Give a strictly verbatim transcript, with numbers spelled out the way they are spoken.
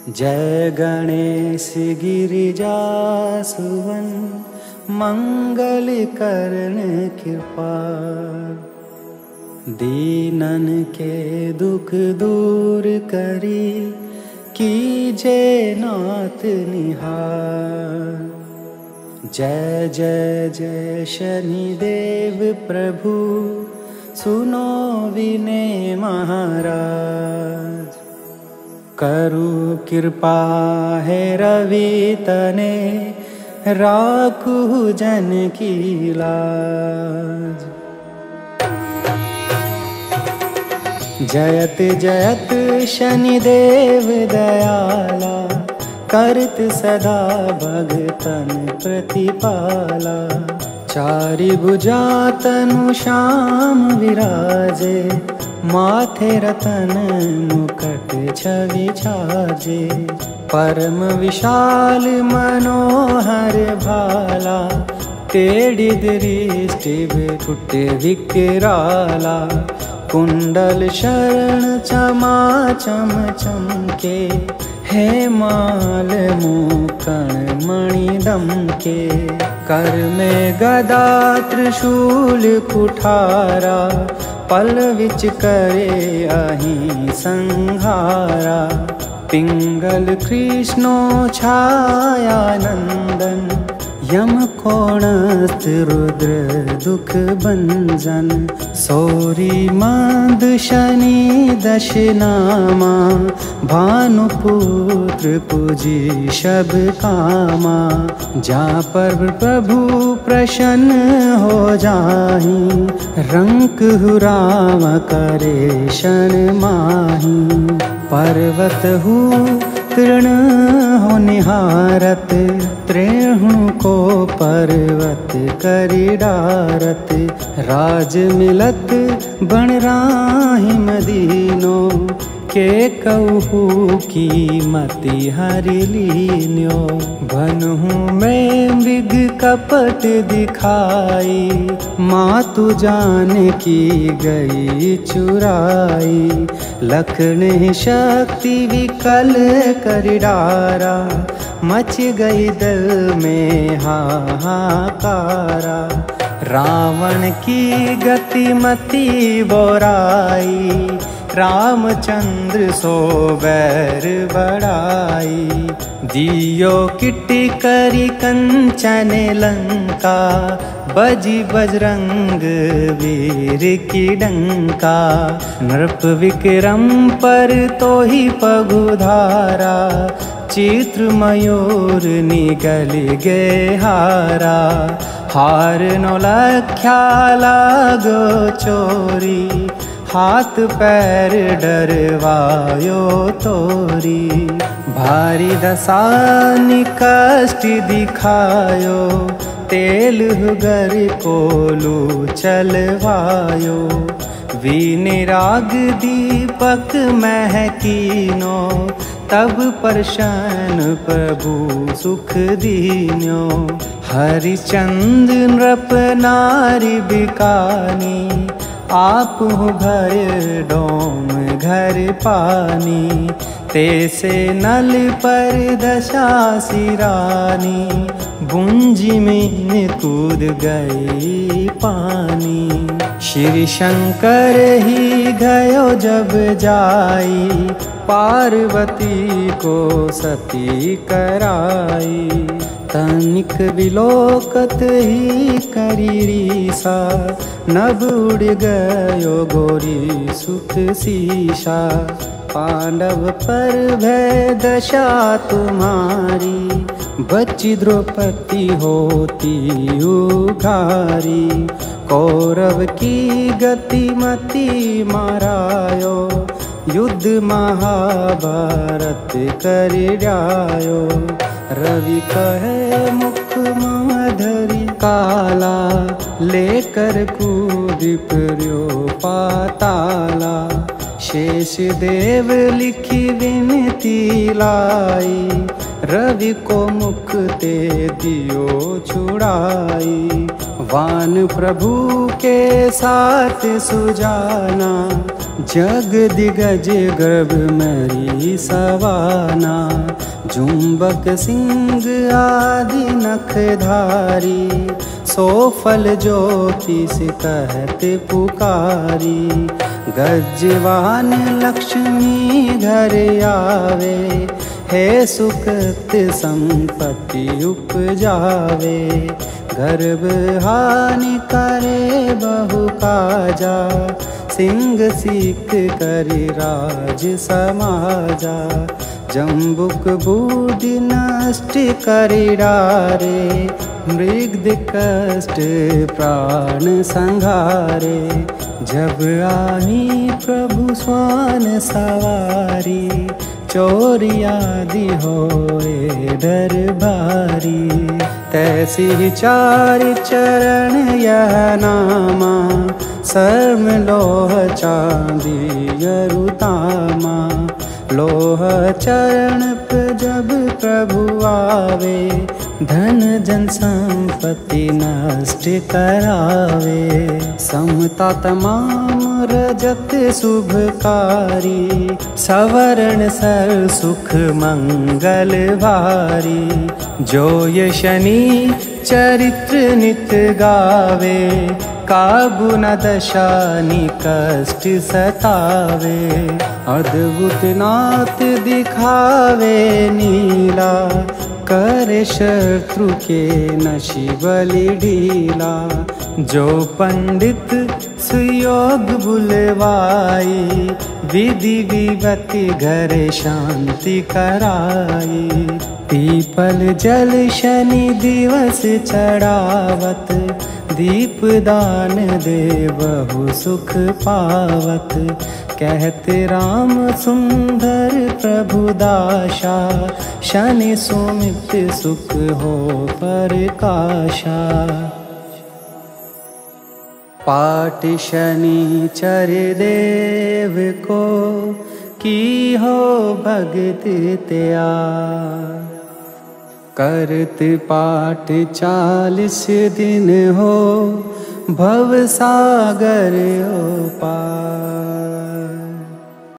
जय गणेश गिरिजासुवन मंगल करण कृपाल। दीनन के दुख दूर करी कीजे नाथ निहार। जय जय जय शनिदेव प्रभु सुनो विनय महाराज। करु कृपा है रवि तने राखु जन की लाज। जयत जयत शनिदेव दयाला करत सदा भगतन प्रतिपाला। चारि भुजा तनु श्याम विराजे माथे रतन मुकुट छवि छाजे। परम विशाल मनोहर भाला तेड़ी दृष्टि फुट विकराला। कुंडल शरण क्षमा चम चमके हे माल मुकण मणि दमके। कर में गदा त्रिशूल कुठारा पल विच करे अहि संहारा। पिंगल कृष्णो छाया नंदन यम कोणस्थ रुद्र दुख भंजन। सौरी माद शनि दश नामा भानुपुत्र पूजी शब कामा। जा पर प्रभु प्रसन्न हो जाहि रंक हुराम करे शन माहि। पर्वत हु तृण हो निहारत त्रेहु को पर्वत करि डारत। राज मिलत बन राहि मदीनो के कहू की मति हरि लीन्यो। बनहु में मृग कपट दिखाई मातु जान की गई चुराई। लखन शक्ति विकल कर डारा मच गई दल में हाहाकारा। रावण की गति मति बोराई रामचंद्र सो बैर बढ़ाई। दियो किटी करी कंचन लंका बजी बजरंग वीर की डंका। नृप विक्रम पर तो ही पगुधारा चित्र मयूर निगल गे हारा। हार नो लख्या लागो चोरी हाथ पैर डरवायो तोरी। भारी दसानी कष्ट दिखायो तेल गर कोलू चलवायो। विनिराग दीपक महकीनो तब प्रसन्न प्रभु सुख दीन्यो। हरिचंद नृप नारी बिकानी आप घर डोम घर पानी। तेसे नल पर दशा सिरानी बुंजी में कूद गई पानी। श्री शंकर ही गयो जब जाई पार्वती को सती कराई। तनिक विलोकत ही करी रीसा नभ उड़ गयो गोरी सुख सीसा। पांडव पर भय दशा तुम्हारी बच्ची द्रौपदी होती उघारी। कौरव की गति मति मारायो युद्ध महाभारत कर जायो। रवि कहे मुख माधरी काला लेकर कूद पर्यो पाताला। शेष देव लिखी विनती लाई रवि को मुख ते दियो छुड़ाई। वान प्रभु के साथ सुजाना जग दिगज गर्भ मरी सवाना, जुम्बक सिंह आदि नखधारी, सो फल ज्योतिष कहत पुकारी। गजवान लक्ष्मी घर आवे, हे सुकृत संपत्ति उपजावे। गर्भ हानि करे बहु काजा, सिंह सीख करि राज समाजा। जम्बुक बुद्धि नष्ट करि डारे, मृग कष्ट प्राण संहारे। जब आही प्रभु स्वान सवारी, चोरी आदि होए डर भारी। तैसी चारि चरण यह नामा, सर्म लोह चांदी अरुतामा। लोह चरण पे जब प्रभु आवे, धन जन संपत्ति नष्ट करावे। समता तमाम रजत शुभकारी, सवर्ण सर सुख मंगल भारी। जो ये शनि चरित्र नित गावे, काबू न दशा नि कष्ट सतावे। अद्भुत नाथ दिखावे नीला, करे शत्रु के नशि बलि ढीला। जो पंडित सुयोग बुलवाई, विधि विभूति घर शांति कराई। पीपल जल शनि दिवस चढ़ावत, दीप दान दे बहु सुख पावत। कहते राम सुंदर प्रभु दाशा, शनि सुमित सुख हो परकाशा। पाठ शनि चर देव को, की हो भगत त्या। करत पाठ चालीस दिन हो, भव सागर ओ पार।